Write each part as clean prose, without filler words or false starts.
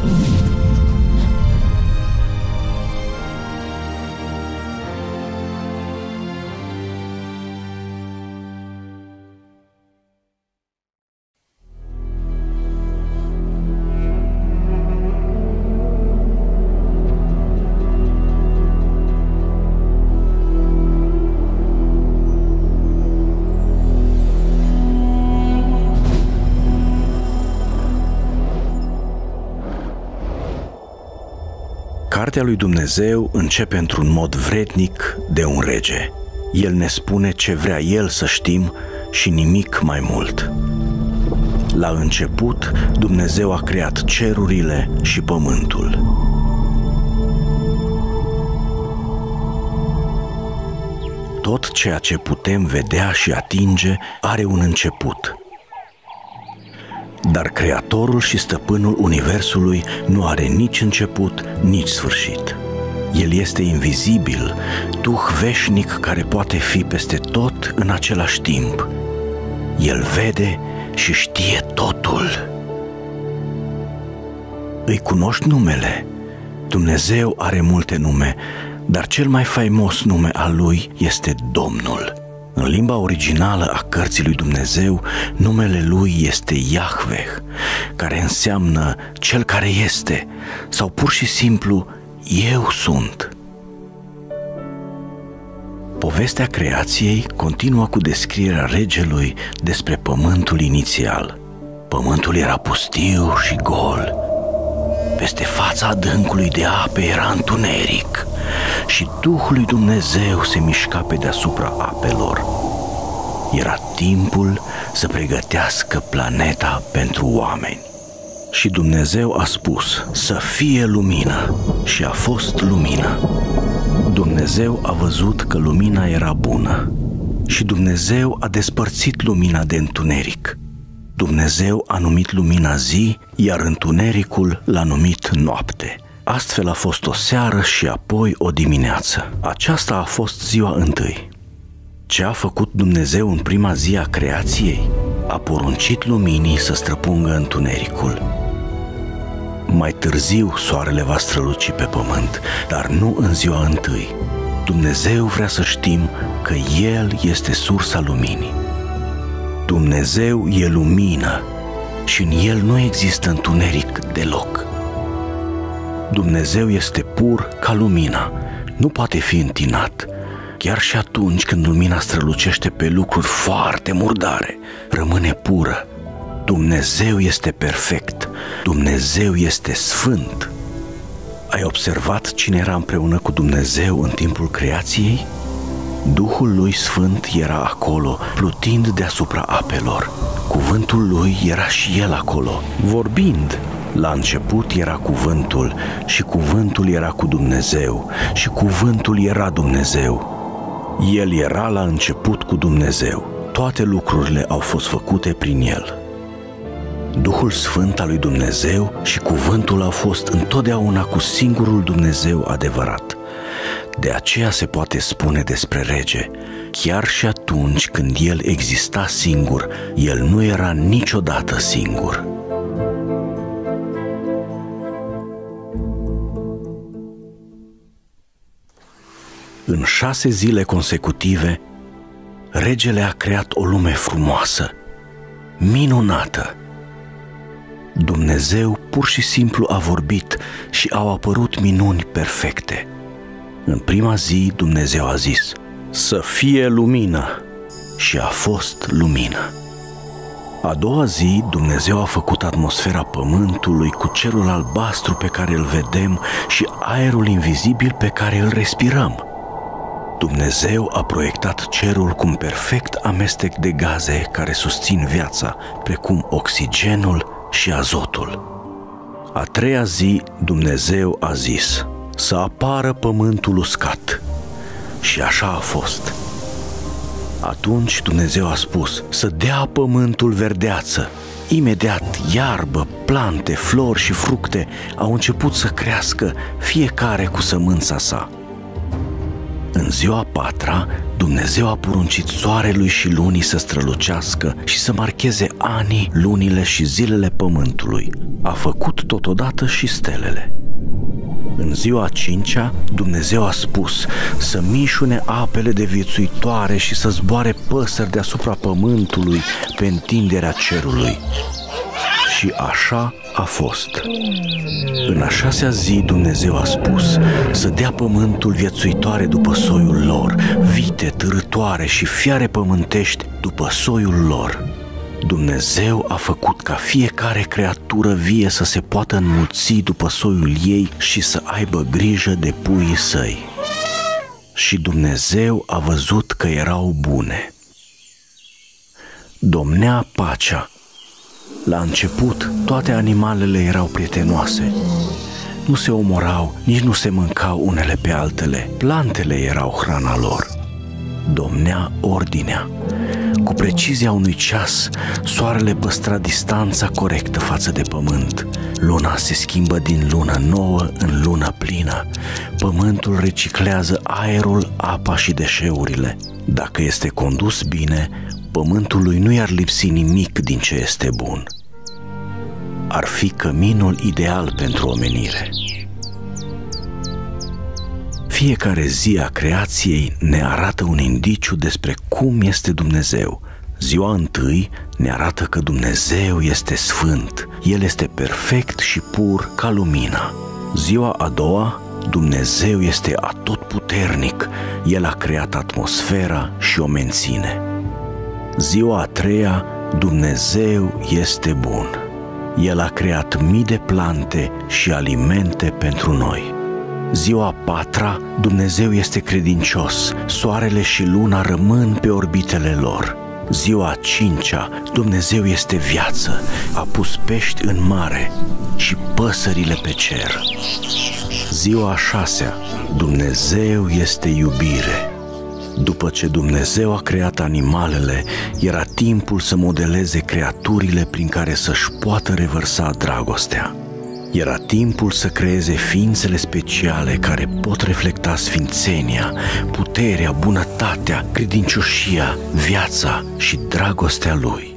Cartea lui Dumnezeu începe într-un mod vrednic de un rege. El ne spune ce vrea El să știm și nimic mai mult. La început, Dumnezeu a creat cerurile și pământul. Tot ceea ce putem vedea și atinge are un început. Dar Creatorul și Stăpânul Universului nu are nici început, nici sfârșit. El este invizibil, duh veșnic care poate fi peste tot în același timp. El vede și știe totul. Îi cunoști numele? Dumnezeu are multe nume, dar cel mai faimos nume al lui este Domnul. În limba originală a cărții lui Dumnezeu, numele lui este Iahveh, care înseamnă Cel care este, sau pur și simplu Eu sunt. Povestea creației continuă cu descrierea regelui despre pământul inițial. Pământul era pustiu și gol. Peste fața adâncului de ape era întuneric și Duhul lui Dumnezeu se mișca pe deasupra apelor. Era timpul să pregătească planeta pentru oameni. Și Dumnezeu a spus să fie lumină și a fost lumină. Dumnezeu a văzut că lumina era bună și Dumnezeu a despărțit lumina de întuneric. Dumnezeu a numit lumina zi, iar întunericul l-a numit noapte. Astfel a fost o seară și apoi o dimineață. Aceasta a fost ziua întâi. Ce a făcut Dumnezeu în prima zi a creației? A poruncit luminii să străpungă întunericul. Mai târziu soarele va străluci pe pământ, dar nu în ziua întâi. Dumnezeu vrea să știm că El este sursa luminii. Dumnezeu e lumină și în El nu există întuneric deloc. Dumnezeu este pur ca lumina, nu poate fi întinat. Chiar și atunci când lumina strălucește pe lucruri foarte murdare, rămâne pură. Dumnezeu este perfect, Dumnezeu este sfânt. Ai observat cine era împreună cu Dumnezeu în timpul creației? Duhul lui Sfânt era acolo, plutind deasupra apelor. Cuvântul lui era și el acolo, vorbind. La început era cuvântul și cuvântul era cu Dumnezeu și cuvântul era Dumnezeu. El era la început cu Dumnezeu. Toate lucrurile au fost făcute prin el. Duhul Sfânt al lui Dumnezeu și cuvântul au fost întotdeauna cu singurul Dumnezeu adevărat. De aceea se poate spune despre rege, chiar și atunci când el exista singur, el nu era niciodată singur. În 6 zile consecutive, regele a creat o lume frumoasă, minunată. Dumnezeu pur și simplu a vorbit și au apărut minuni perfecte. În prima zi Dumnezeu a zis, să fie lumină, și a fost lumină. A doua zi Dumnezeu a făcut atmosfera pământului cu cerul albastru pe care îl vedem și aerul invizibil pe care îl respirăm. Dumnezeu a proiectat cerul cu un perfect amestec de gaze care susțin viața, precum oxigenul și azotul. A treia zi Dumnezeu a zis, să apară pământul uscat. Și așa a fost. Atunci Dumnezeu a spus, să dea pământul verdeață. Imediat iarbă, plante, flori și fructe au început să crească, fiecare cu sămânța sa. În ziua a patra, Dumnezeu a poruncit soarelui și lunii să strălucească și să marcheze anii, lunile și zilele pământului. A făcut totodată și stelele. În ziua a cincea, Dumnezeu a spus să mișune apele de viețuitoare și să zboare păsări deasupra pământului pe întinderea cerului. Și așa a fost. În a șasea zi Dumnezeu a spus să dea pământul viețuitoare după soiul lor, vite, târătoare și fiare pământești după soiul lor. Dumnezeu a făcut ca fiecare creatură vie să se poată înmulți după soiul ei și să aibă grijă de puii săi. Și Dumnezeu a văzut că erau bune. Domnea pacea. La început, toate animalele erau prietenoase. Nu se omorau, nici nu se mâncau unele pe altele. Plantele erau hrana lor. Domnea ordinea. Cu precizia unui ceas, soarele păstra distanța corectă față de pământ. Luna se schimbă din lună nouă în lună plină. Pământul reciclează aerul, apa și deșeurile. Dacă este condus bine, pământului nu i-ar lipsi nimic din ce este bun. Ar fi căminul ideal pentru omenire. Fiecare zi a creației ne arată un indiciu despre cum este Dumnezeu. Ziua întâi ne arată că Dumnezeu este sfânt, El este perfect și pur ca lumina. Ziua a doua, Dumnezeu este atotputernic, El a creat atmosfera și o menține. Ziua a treia, Dumnezeu este bun. El a creat mii de plante și alimente pentru noi. Ziua a patra, Dumnezeu este credincios, soarele și luna rămân pe orbitele lor. Ziua a cincea, Dumnezeu este viață, a pus pești în mare și păsările pe cer. Ziua a șasea, Dumnezeu este iubire. După ce Dumnezeu a creat animalele, era timpul să modeleze creaturile prin care să-și poată revărsa dragostea. Era timpul să creeze ființele speciale care pot reflecta sfințenia, puterea, bunătatea, credincioșia, viața și dragostea Lui.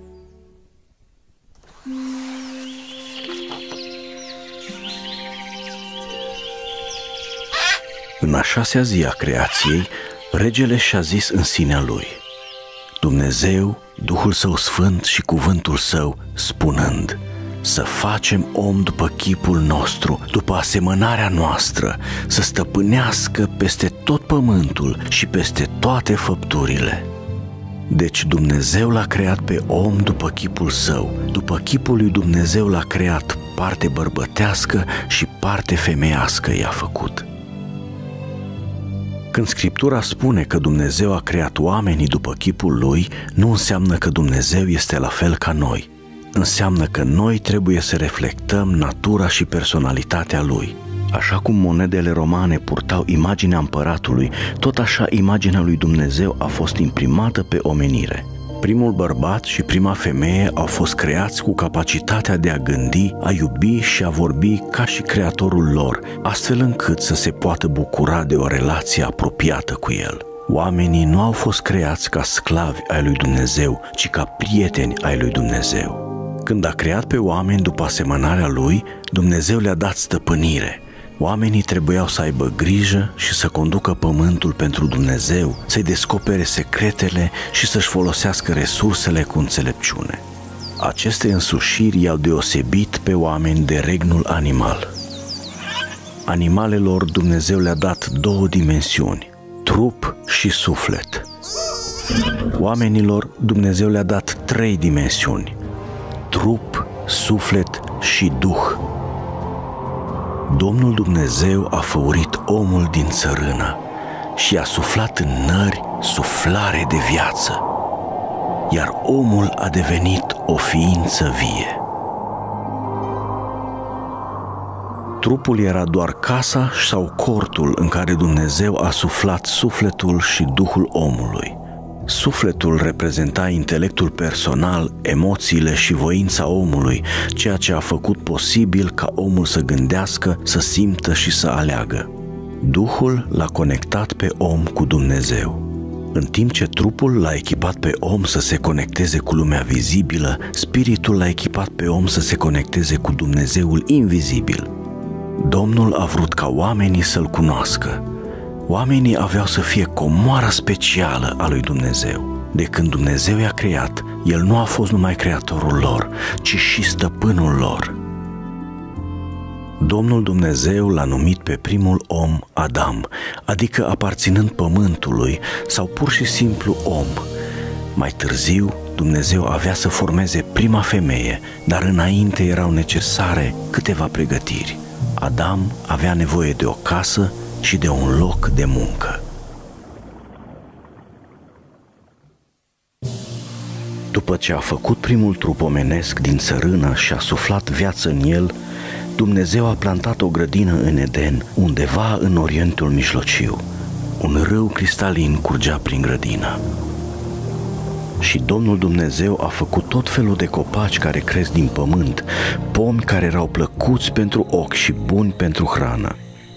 În a șasea zi a creației, regele și-a zis în sinea lui: Dumnezeu, Duhul Său Sfânt și cuvântul Său, spunând: să facem om după chipul nostru, după asemănarea noastră, să stăpânească peste tot pământul și peste toate făpturile. Deci Dumnezeu l-a creat pe om după chipul Său, după chipul lui Dumnezeu l-a creat, parte bărbătească și parte femeiască i-a făcut. Când Scriptura spune că Dumnezeu a creat oamenii după chipul Lui, nu înseamnă că Dumnezeu este la fel ca noi. Înseamnă că noi trebuie să reflectăm natura și personalitatea Lui. Așa cum monedele romane purtau imaginea împăratului, tot așa imaginea lui Dumnezeu a fost imprimată pe omenire. Primul bărbat și prima femeie au fost creați cu capacitatea de a gândi, a iubi și a vorbi ca și Creatorul lor, astfel încât să se poată bucura de o relație apropiată cu El. Oamenii nu au fost creați ca sclavi ai lui Dumnezeu, ci ca prieteni ai lui Dumnezeu. Când a creat pe oameni după asemănarea Lui, Dumnezeu le-a dat stăpânire. Oamenii trebuiau să aibă grijă și să conducă pământul pentru Dumnezeu, să-i descopere secretele și să-și folosească resursele cu înțelepciune. Aceste însușiri i-au deosebit pe oameni de regnul animal. Animalelor Dumnezeu le-a dat două dimensiuni, trup și suflet. Oamenilor Dumnezeu le-a dat trei dimensiuni, trup, suflet și duh. Domnul Dumnezeu a făurit omul din țărână și a suflat în nări suflare de viață, iar omul a devenit o ființă vie. Trupul era doar casa sau cortul în care Dumnezeu a suflat sufletul și duhul omului. Sufletul reprezenta intelectul personal, emoțiile și voința omului, ceea ce a făcut posibil ca omul să gândească, să simtă și să aleagă. Duhul l-a conectat pe om cu Dumnezeu. În timp ce trupul l-a echipat pe om să se conecteze cu lumea vizibilă, spiritul l-a echipat pe om să se conecteze cu Dumnezeul invizibil. Domnul a vrut ca oamenii să-L cunoască. Oamenii aveau să fie comoara specială a lui Dumnezeu. De când Dumnezeu i-a creat, El nu a fost numai creatorul lor, ci și stăpânul lor. Domnul Dumnezeu l-a numit pe primul om Adam, adică aparținând pământului sau pur și simplu om. Mai târziu, Dumnezeu avea să formeze prima femeie, dar înainte erau necesare câteva pregătiri. Adam avea nevoie de o casă și de un loc de muncă. După ce a făcut primul trup omenesc din țărână și a suflat viață în el, Dumnezeu a plantat o grădină în Eden, undeva în Orientul Mijlociu. Un râu cristalin curgea prin grădină. Și Domnul Dumnezeu a făcut tot felul de copaci care cresc din pământ, pomi care erau plăcuți pentru ochi și buni pentru hrană.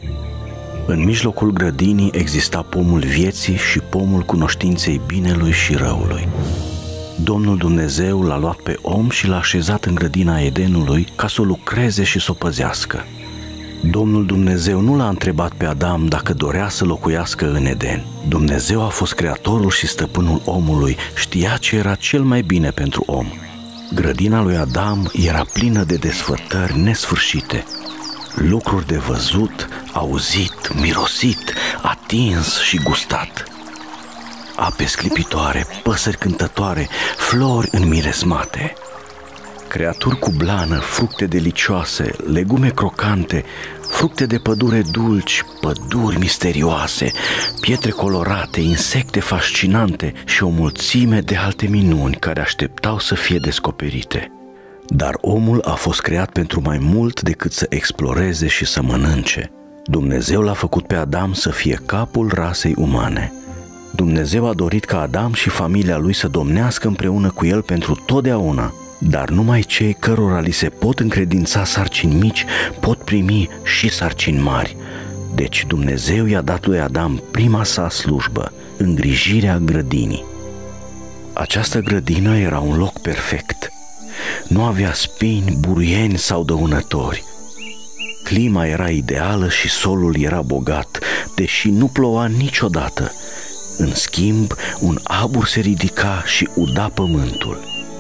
În mijlocul grădinii exista pomul vieții și pomul cunoștinței binelui și răului. Domnul Dumnezeu l-a luat pe om și l-a așezat în grădina Edenului ca să o lucreze și să o păzească. Domnul Dumnezeu nu l-a întrebat pe Adam dacă dorea să locuiască în Eden. Dumnezeu a fost creatorul și stăpânul omului, știa ce era cel mai bine pentru om. Grădina lui Adam era plină de desfătări nesfârșite, lucruri de văzut, auzit, mirosit, atins și gustat. Ape sclipitoare, păsări cântătoare, flori înmiresmate, creaturi cu blană, fructe delicioase, legume crocante, fructe de pădure dulci, păduri misterioase, pietre colorate, insecte fascinante și o mulțime de alte minuni care așteptau să fie descoperite. Dar omul a fost creat pentru mai mult decât să exploreze și să mănânce. Dumnezeu l-a făcut pe Adam să fie capul rasei umane. Dumnezeu a dorit ca Adam și familia lui să domnească împreună cu el pentru totdeauna, dar numai cei cărora li se pot încredința sarcini mici pot primi și sarcini mari. Deci Dumnezeu i-a dat lui Adam prima sa slujbă, îngrijirea grădinii. Această grădină era un loc perfect. Nu avea spini, buruieni sau dăunători. Clima era ideală și solul era bogat, deși nu ploua niciodată. În schimb, un abur se ridica și uda pământul.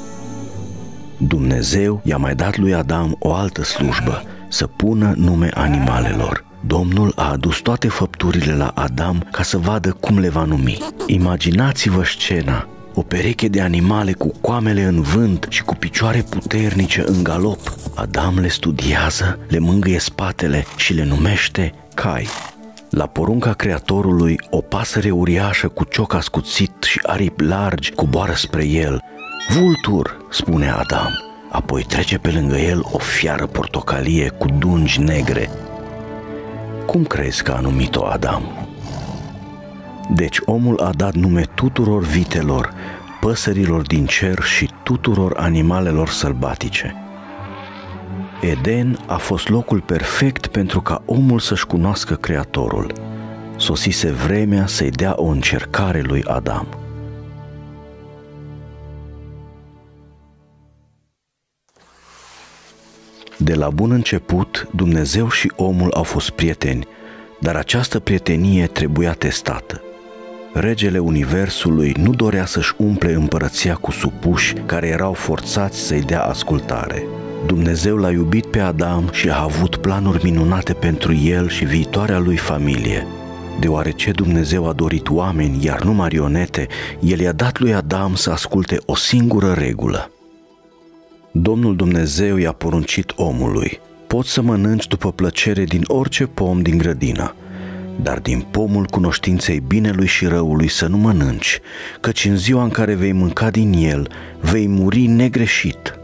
Dumnezeu i-a mai dat lui Adam o altă slujbă, să pună nume animalelor. Domnul a adus toate făpturile la Adam ca să vadă cum le va numi. Imaginați-vă scena: o pereche de animale cu coamele în vânt și cu picioare puternice în galop. Adam le studiază, le mângâie spatele și le numește cai. La porunca Creatorului, o pasăre uriașă cu cioc ascuțit și aripi largi coboară spre el. Vultur, spune Adam. Apoi trece pe lângă el o fiară portocalie cu dungi negre. Cum crezi că a numit-o Adam? Deci omul a dat nume tuturor vitelor, păsărilor din cer și tuturor animalelor sălbatice. Eden a fost locul perfect pentru ca omul să-și cunoască Creatorul. Sosise vremea să-i dea o încercare lui Adam. De la bun început, Dumnezeu și omul au fost prieteni, dar această prietenie trebuia testată. Regele Universului nu dorea să-și umple împărăția cu supuși care erau forțați să-i dea ascultare. Dumnezeu l-a iubit pe Adam și a avut planuri minunate pentru el și viitoarea lui familie. Deoarece Dumnezeu a dorit oameni, iar nu marionete, El i-a dat lui Adam să asculte o singură regulă. Domnul Dumnezeu i-a poruncit omului: poți să mănânci după plăcere din orice pom din grădină, dar din pomul cunoștinței binelui și răului să nu mănânci, căci în ziua în care vei mânca din el, vei muri negreșit.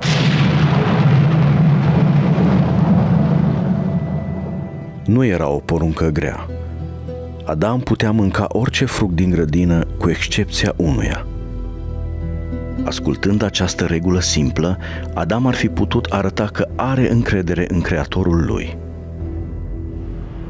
Nu era o poruncă grea. Adam putea mânca orice fruct din grădină, cu excepția unuia. Ascultând această regulă simplă, Adam ar fi putut arăta că are încredere în Creatorul lui.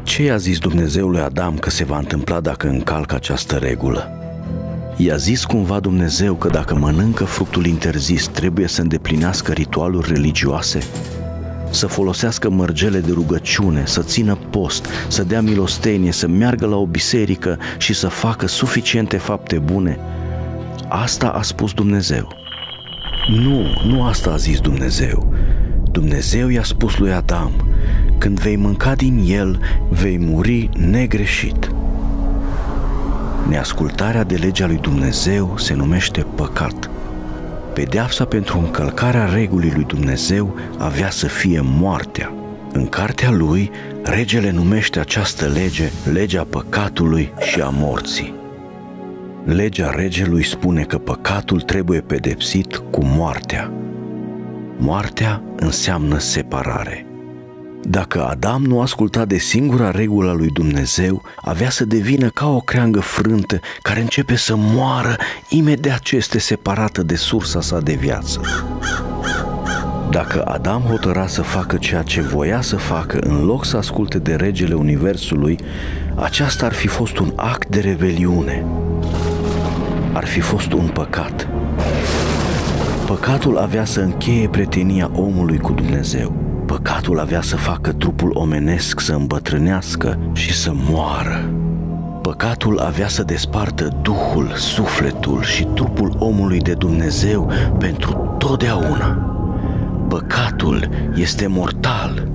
Ce i-a zis Dumnezeu lui Adam că se va întâmpla dacă încalcă această regulă? I-a zis cumva Dumnezeu că dacă mănâncă fructul interzis trebuie să îndeplinească ritualuri religioase? Să folosească mărgele de rugăciune, să țină post, să dea milostenie, să meargă la o biserică și să facă suficiente fapte bune? Asta a spus Dumnezeu. Nu asta a zis Dumnezeu. Dumnezeu i-a spus lui Adam: când vei mânca din el, vei muri negreșit. Neascultarea de legea lui Dumnezeu se numește păcat. Pedeapsa pentru încălcarea regulii lui Dumnezeu avea să fie moartea. În cartea lui, regele numește această lege legea păcatului și a morții. Legea regelui spune că păcatul trebuie pedepsit cu moartea. Moartea înseamnă separare. Dacă Adam nu asculta de singura regulă a lui Dumnezeu, avea să devină ca o creangă frântă care începe să moară imediat ce este separată de sursa sa de viață. Dacă Adam hotăra să facă ceea ce voia să facă în loc să asculte de regele universului, aceasta ar fi fost un act de rebeliune. Ar fi fost un păcat. Păcatul avea să încheie prietenia omului cu Dumnezeu. Păcatul avea să facă trupul omenesc să îmbătrânească și să moară. Păcatul avea să despartă duhul, sufletul și trupul omului de Dumnezeu pentru totdeauna. Păcatul este mortal.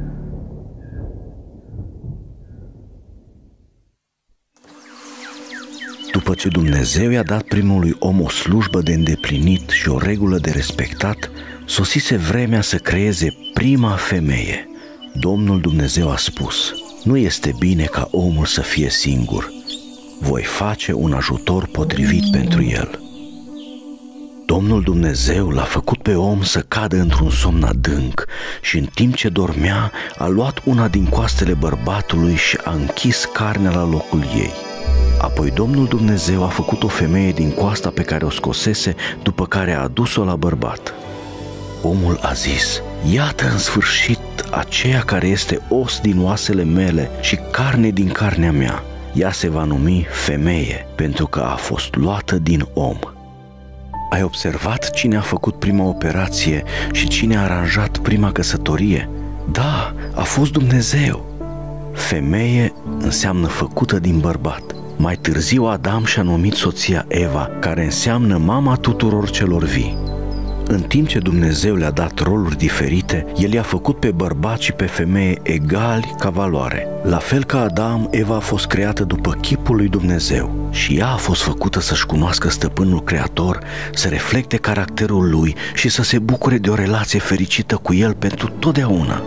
După ce Dumnezeu i-a dat primului om o slujbă de îndeplinit și o regulă de respectat, sosise vremea să creeze prima femeie. Domnul Dumnezeu a spus: nu este bine ca omul să fie singur. Voi face un ajutor potrivit pentru el. Domnul Dumnezeu l-a făcut pe om să cadă într-un somn adânc și în timp ce dormea a luat una din coastele bărbatului și a închis carnea la locul ei. Apoi Domnul Dumnezeu a făcut o femeie din coasta pe care o scosese, după care a adus-o la bărbat. Omul a zis: iată în sfârșit aceea care este os din oasele mele și carne din carnea mea. Ea se va numi femeie, pentru că a fost luată din om. Ai observat cine a făcut prima operație și cine a aranjat prima căsătorie? Da, a fost Dumnezeu. Femeie înseamnă făcută din bărbat. Mai târziu Adam și-a numit soția Eva, care înseamnă mama tuturor celor vii. În timp ce Dumnezeu le-a dat roluri diferite, El i-a făcut pe bărbat și pe femeie egali ca valoare. La fel ca Adam, Eva a fost creată după chipul lui Dumnezeu și ea a fost făcută să-și cunoască stăpânul creator, să reflecte caracterul lui și să se bucure de o relație fericită cu el pentru totdeauna.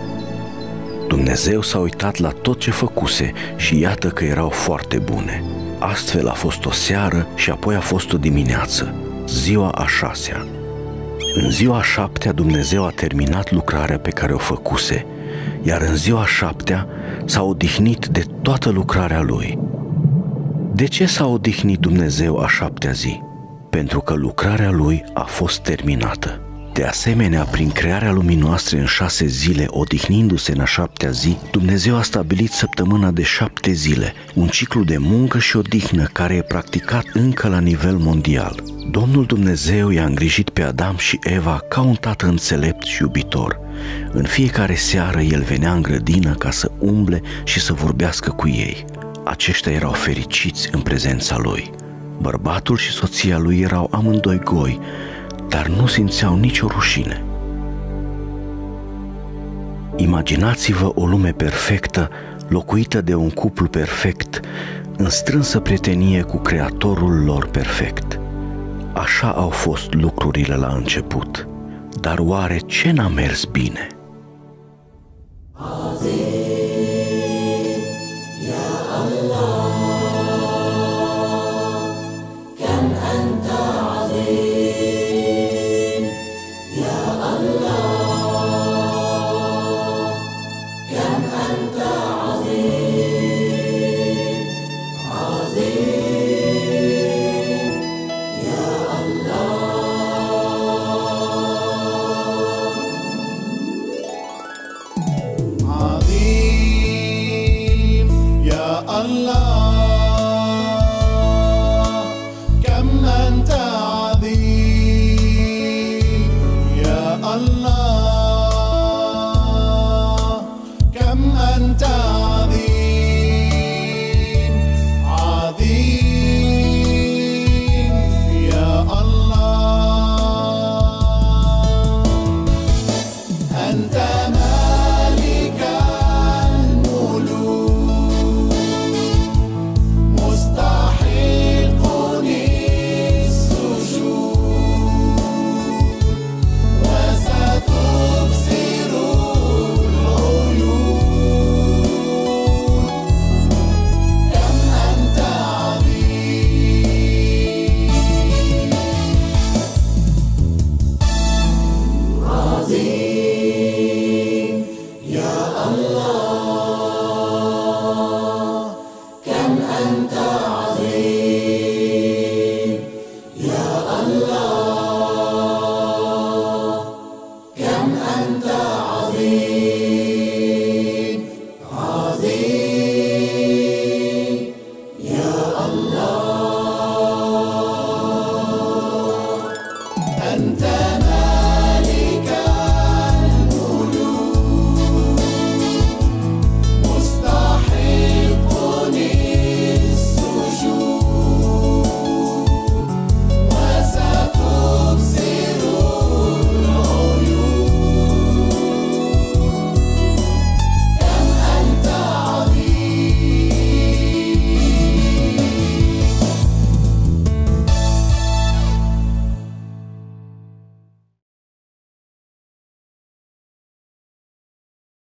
Dumnezeu s-a uitat la tot ce făcuse și iată că erau foarte bune. Astfel a fost o seară și apoi a fost o dimineață, ziua a 6-a. În ziua a 7-a Dumnezeu a terminat lucrarea pe care o făcuse, iar în ziua a 7-a s-a odihnit de toată lucrarea Lui. De ce s-a odihnit Dumnezeu a 7-a zi? Pentru că lucrarea Lui a fost terminată. De asemenea, prin crearea lumii noastre în 6 zile, odihnindu-se în a 7-a zi, Dumnezeu a stabilit săptămâna de 7 zile, un ciclu de muncă și odihnă care e practicat încă la nivel mondial. Domnul Dumnezeu i-a îngrijit pe Adam și Eva ca un tată înțelept și iubitor. În fiecare seară el venea în grădină ca să umble și să vorbească cu ei. Aceștia erau fericiți în prezența lui. Bărbatul și soția lui erau amândoi goi, dar nu simțeau nicio rușine. Imaginați-vă o lume perfectă, locuită de un cuplu perfect, în strânsă prietenie cu Creatorul lor perfect. Așa au fost lucrurile la început. Dar oare ce n-a mers bine?